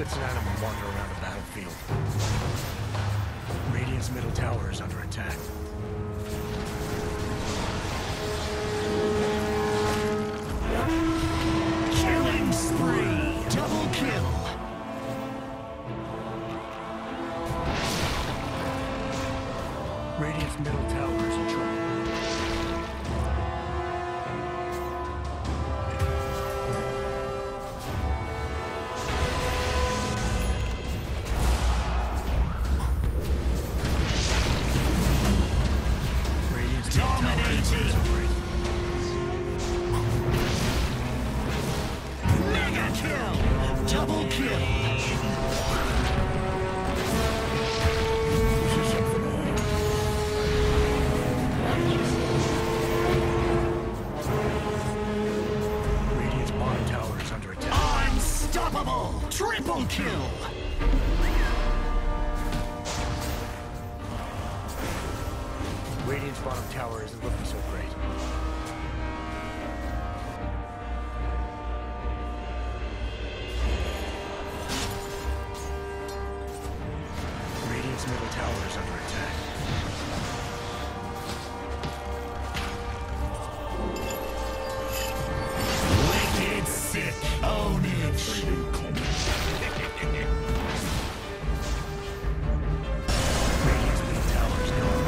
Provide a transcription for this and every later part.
lets an animal wander around a battlefield. Radiant's middle tower is under attack. Killing spree! Double kill! Radiant's middle tower is in trouble. Radiant's middle tower is in trouble. Mega kill! Double kill! Radiant's bottom tower is under attack. Unstoppable! Triple kill! Radiant's bottom tower isn't looking so great. Radiant's middle tower is under attack. Wicked sick! Own it! Radiant's middle tower is gone.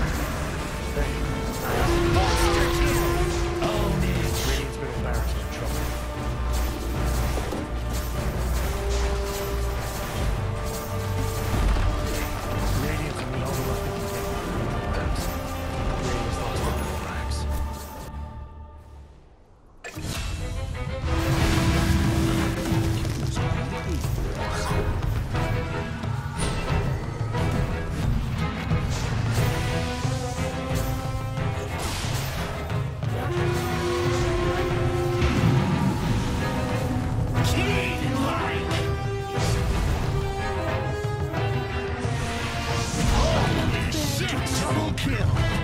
Monster kill! Own it! Radiant's middle barracks is in trouble. Radiant's in the overlapping containment. Radiant's lost their middle racks. King-like! Holy shit! Double kill!